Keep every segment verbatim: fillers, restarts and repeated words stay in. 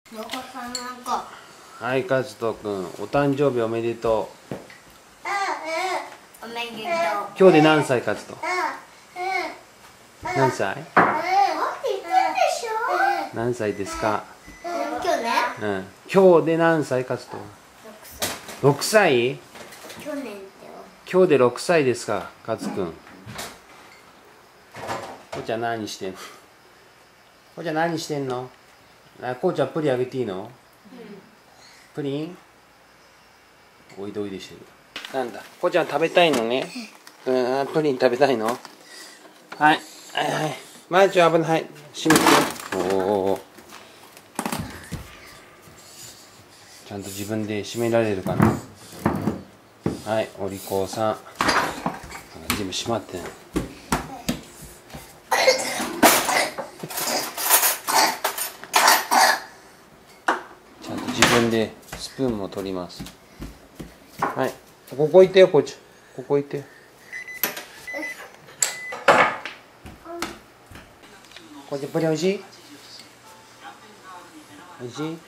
お子さんなんか。 はい、かずとくん、お誕生日おめでとう。 おめでとう。 今日で何歳、かずと。何歳？何歳ですか？ 今日ね。 うん。今日で何歳、かずと。ろくさい？ 去年ってよ。 今日でろくさいですか、かずくん。こうちゃん何してんの？こうちゃん何してんの？あ、こうちゃんプリンあげていいの？うん、プリン？おいでおいでしてる。なんだ、こうちゃん食べたいのね。うん、プリン食べたいの？はい、はいはい。まーちゃん危ない。閉めて。おお。ちゃんと自分で閉められるかな。はい、お利口さん。全部閉まってない。ちゃんと自分でスプーンも取ります。はい、ここ行ってよ、こっち。ここ行って。こっちプリンおいしい？おいしい？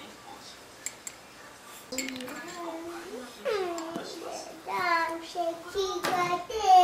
让谁记挂的。